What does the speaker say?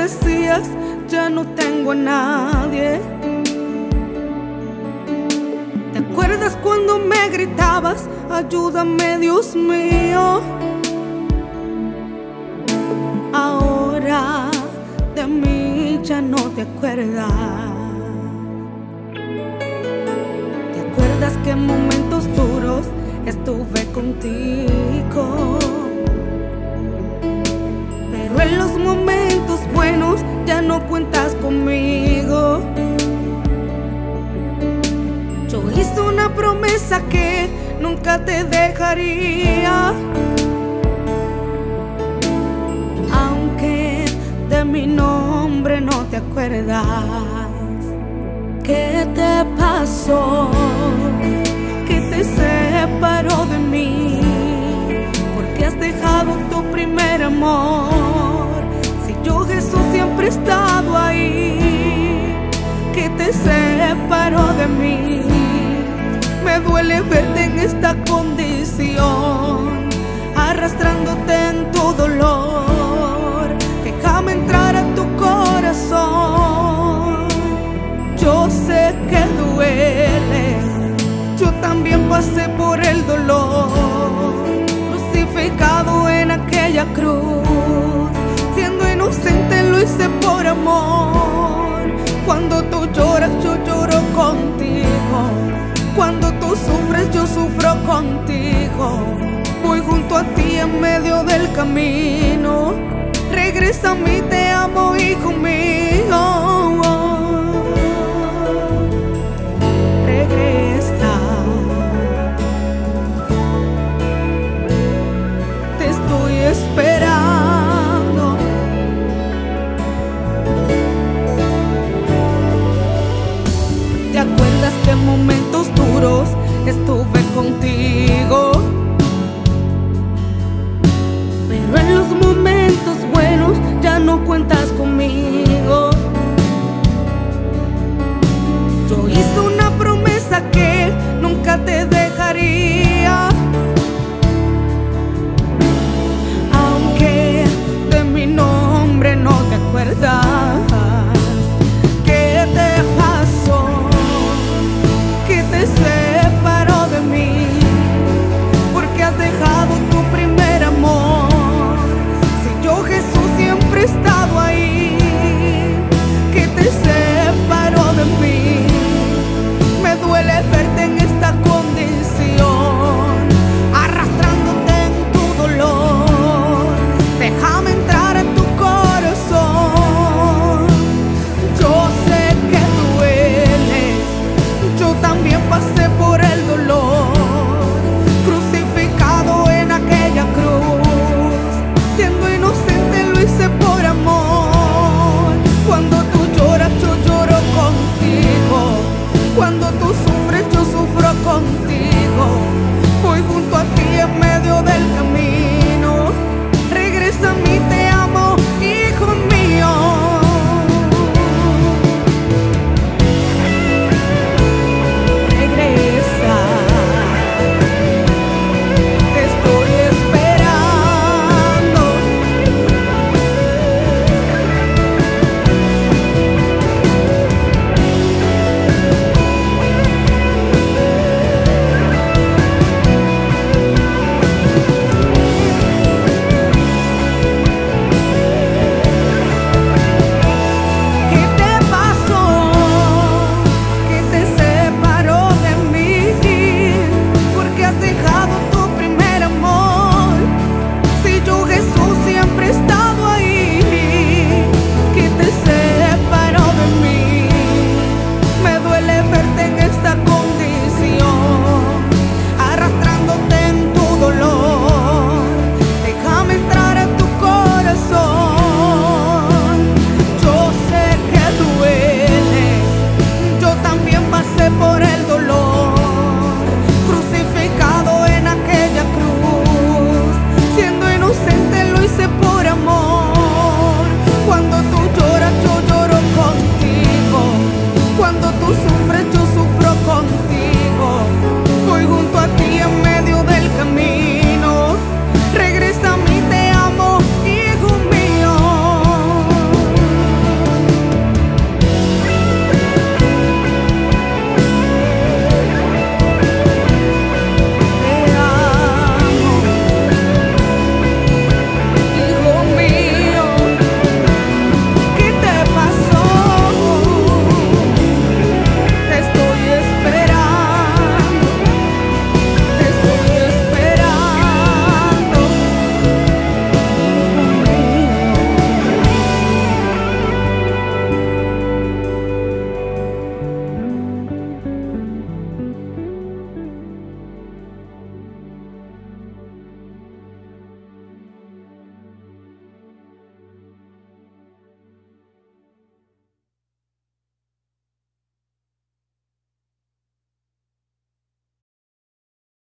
decías, ya no tengo a nadie. ¿Te acuerdas cuando me gritabas, ayúdame Dios mío? Ahora de mí ya no te acuerdas. ¿Te acuerdas que en momentos duros estuve contigo? Pero en los momentos buenos ya no cuentas conmigo. Yo hice una promesa que nunca te dejaría, aunque de mi nombre no te acuerdas. ¿Qué te pasó? ¿Qué te separó de mí? ¿Por qué has dejado tu primer amor? Si yo, Jesús, siempre he estado ahí. ¿Qué te separó de mí? Me duele verte en esta condición, arrastrándote en tu dolor. Déjame entrar a tu corazón. Yo sé que duele, yo también pasé por el dolor, crucificado en aquella cruz. Siendo inocente lo hice por amor. Cuando tú lloras yo lloro contigo, cuando tú sufres yo sufro contigo. Voy junto a ti en medio del camino. Regresa a mí, te amo, hijo mío. Regresa, te estoy esperando. ¿Te acuerdas que en momentos duros estuve contigo? Pero en los momentos buenos ya no cuentas conmigo.